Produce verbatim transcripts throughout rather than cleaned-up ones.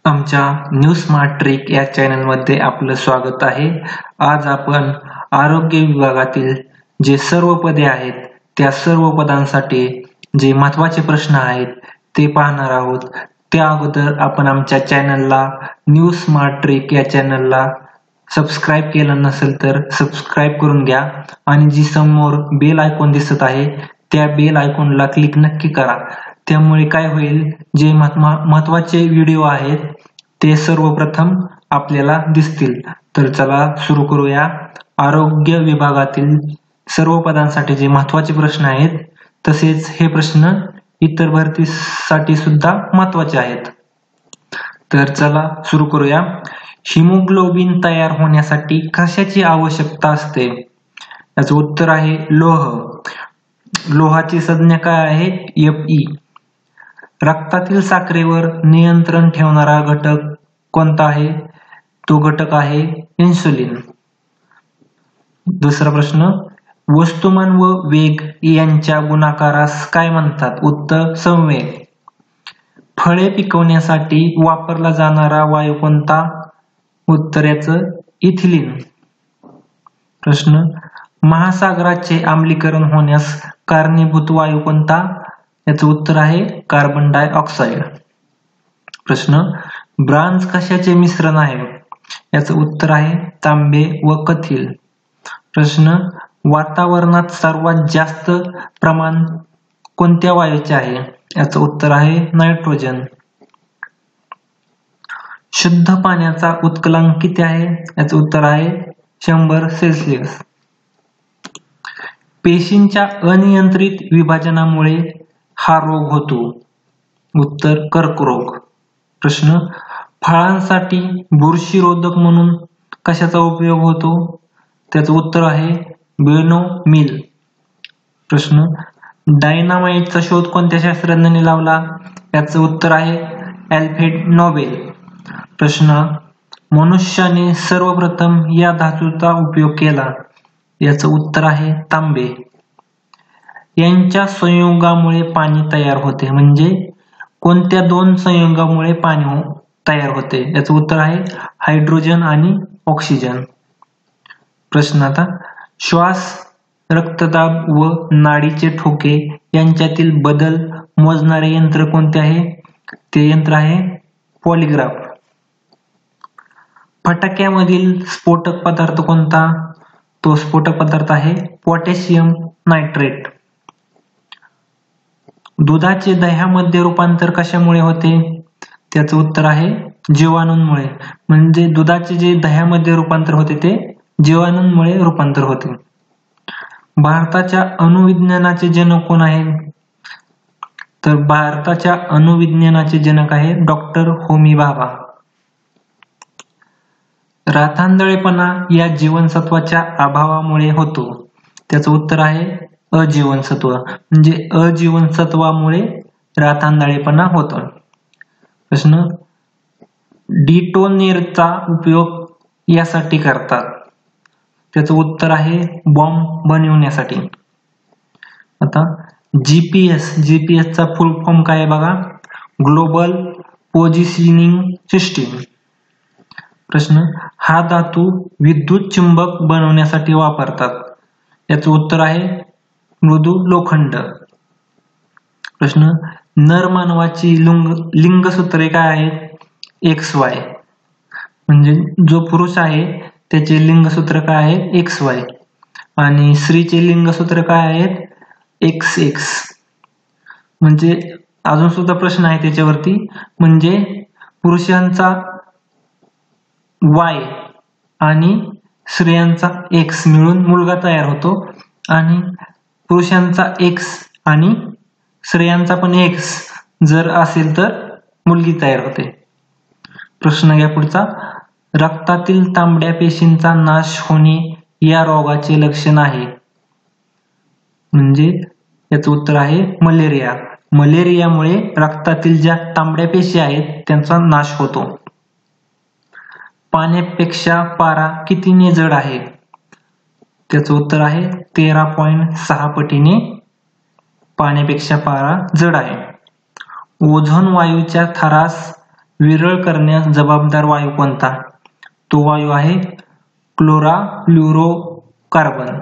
आमच्या new smart trick या चॅनलमध्ये आपलं स्वागत आहे. आज आपण आरोग्य विभागातील जे सर्व पदे आहेत त्या सर्व पदांसाठी जे महत्त्वाचे प्रश्न आहेत ते पाहणार आहोत. त्या अगोदर आपण आमच्या चॅनलला न्यू स्मार्ट ट्रिक या चॅनलला सबस्क्राईब केलं नसेल तर सबस्क्राईब करून घ्या आणि जी समोर बेल आयकॉन दिसत आहे त्या बेल आयकॉनला क्लिक नक्की करा. त्यामुळे काय होईल, जे महत्त्वाचे व्हिडिओ आहेत ते सर्वप्रथम आपल्याला दिसतील. तर चला सुरू करूया. आरोग्य विभागातील सर्व पदांसाठी जे महत्त्वाचे प्रश्न आहेत तसेच हे प्रश्न इतर भरतीसाठी सुद्धा महत्त्वाचे आहेत. तर चला सुरू करूया. हिमोग्लोबिन तयार होण्यासाठी कशाची आवश्यकता असते? याचं उत्तर आहे लोह. लोहाची संज्ञा काय आहे? F E. रक्तातील साखरेवर नियंत्रण ठेवणारा घटक कोणता आहे? तो घटक आहे इन्सुलिन. दुसरा प्रश्न, वस्तुमान व वेग यांच्या गुणाकारास काय म्हणतात? उत्तर संवेग. फळे पिकवण्यासाठी वापरला जाणारा वायू कोणता? उत्तर याचं इथिलीन. प्रश्न, महासागराचे आम्लीकरण होण्यास कारणीभूत वायू कोणता? याचं उत्तर आहे कार्बन डाय ऑक्साईड. प्रश्न, ब्रांझ कशाचे मिश्रण आहे? याचं उत्तर आहे तांबे व कथील. प्रश्न, वातावरणात सर्वात जास्त प्रमाण कोणत्या वायूचे आहे? याचं उत्तर आहे नायट्रोजन. शुद्ध पाण्याचा उत्कलांक किती आहे? याचं उत्तर आहे शंभर सेल्सिअस. पेशींच्या अनियंत्रित विभाजनामुळे हा रोग होतो. उत्तर कर्करोग. प्रश्न, फळांसाठी बुरशीरोधक म्हणून कशाचा उपयोग होतो? त्याचं उत्तर आहे बेनोमिल. प्रश्न, डायनामाइटचा शोध कोणत्या शास्त्रज्ञाने लावला? याचं उत्तर आहे अल्फ्रेड नोबेल. प्रश्न, मनुष्याने सर्वप्रथम या धातूचा उपयोग केला? याचं उत्तर आहे तांबे. यांच्या संयोगामुळे पाणी तयार होते. म्हणजे कोणत्या दोन संयोगामुळे पाणी तयार होते? याचं उत्तर आहे हायड्रोजन आणि ऑक्सिजन. प्रश्न आता, श्वास, रक्तदाब व नाडीचे ठोके यांच्यातील बदल मोजणारे यंत्र कोणते आहे? ते यंत्र आहे पॉलिग्राफ. फटाक्यामधील स्फोटक पदार्थ कोणता? तो स्फोटक पदार्थ आहे पोटॅशियम नायट्रेट. दुधाचे दह्यामध्ये रूपांतर कशामुळे होते? त्याचं उत्तर आहे जीवाणूंमुळे. म्हणजे दुधाचे जे दह्यामध्ये रूपांतर होते ते जीवाणूंमुळे रूपांतर होते. भारताच्या अणुविज्ञानाचे जनक कोण आहेत? तर भारताच्या अणुविज्ञानाचे जनक आहे डॉक्टर होमी भाभा. रातांधळेपणा या जीवनसत्वाच्या अभावामुळे होतो. त्याचं उत्तर आहे अजीवनसत्व. म्हणजे अजीवनसत्वामुळे रातांधळेपणा होतो. प्रश्न, डिटोनेरचा उपयोग यासाठी करतात? त्याचं उत्तर आहे बॉम्ब बनवण्यासाठी. आता जीपीएस, जीपीएसचा फुल फॉर्म काय आहे बघा? Global positioning system. प्रश्न, हा धातू विद्युत चुंबक बनवण्यासाठी वापरतात? याचं उत्तर आहे मृदू लोखंड. प्रश्न, नर मानवाची लिंग लिंगसूत्रे काय आहेत? X Y. म्हणजे जो पुरुष आहे त्याचे लिंगसूत्र काय आहे? X Y. आणि स्त्रीचे लिंगसूत्र काय आहेत? X X. म्हणजे अजून सुद्धा प्रश्न आहे त्याच्यावरती. म्हणजे पुरुषांचा वाय आणि स्त्रियांचा एक्स मिळून मुलगा तयार होतो आणि पुरुषांचा एक्स आणि स्त्रियांचा पण एक्स जर असेल तर मुलगी तयार होते. प्रश्न घ्या पुढचा. रक्तातील तांबड्या पेशींचा नाश होणे या रोगाचे लक्षण आहे? म्हणजे याचं उत्तर आहे मलेरिया. मलेरियामुळे रक्तातील ज्या तांबड्या पेशी आहेत त्यांचा नाश होतो. पाण्यापेक्षा पारा कितीने जड आहे? त्याचं उत्तर आहे तेरा पॉइंट सहा पटीने पाण्यापेक्षा पारा जड आहे. ओझोन वायूच्या थरास विरळ करण्यास जबाबदार वायू कोणता? तो वायू आहे क्लोराफ्लोरोकार्बन.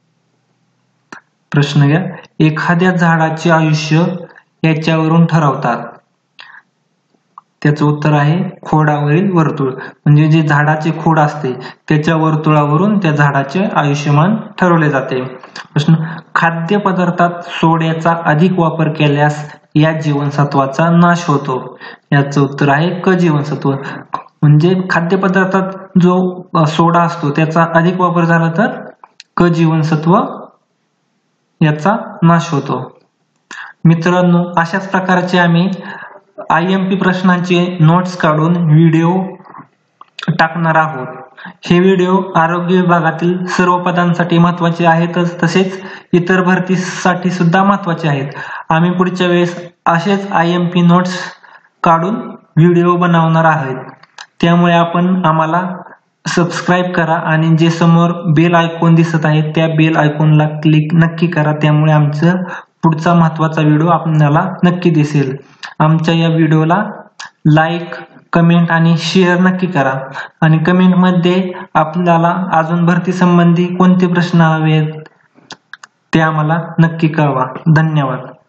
प्रश्न घ्या. एखाद्या झाडाचे आयुष्य याच्यावरून ठरवतात. त्याचं उत्तर आहे खोडावरील वर्तुळ. म्हणजे जे झाडाचे खोड असते त्याच्या वर्तुळावरून त्या झाडाचे आयुष्यमान ठरवले जाते. प्रश्न. खाद्य पदार्थात सोड्याचा अधिक वापर केल्यास या जीवनसत्वाचा नाश होतो. याचं उत्तर आहे क जीवनसत्व. म्हणजे खाद्यपदार्थात जो सोडा असतो त्याचा अधिक वापर झाला तर क जीवनसत्व याचा नाश होतो. मित्रांनो, अशाच प्रकारचे आम्ही आय एम पी प्रश्नांचे नोट्स काढून व्हिडिओ टाकणार आहोत. हे व्हिडिओ आरोग्य विभागातील सर्व पदांसाठी महत्त्वाचे आहेतच, तसेच इतर भरतीसाठी सुद्धा महत्त्वाचे आहेत. आम्ही पुढच्या वेळेस असेच आय एम पी नोट्स काढून व्हिडिओ बनवणार आहोत. त्यामुळे आपण आम्हाला सबस्क्राईब करा आणि जे समोर बेल आयकॉन दिसत आहे त्या बेल आयकॉनला क्लिक नक्की करा. त्यामुळे आमचं पुढचा महत्त्वाचा व्हिडिओ आपल्याला नक्की दिसेल. आमच्या या व्हिडिओला लाईक, कमेंट आणि शेअर नक्की करा. आणि कमेंटमध्ये आपल्याला अजून भरती संबंधी कोणते प्रश्न हवेत ते आम्हाला नक्की कळवा. धन्यवाद.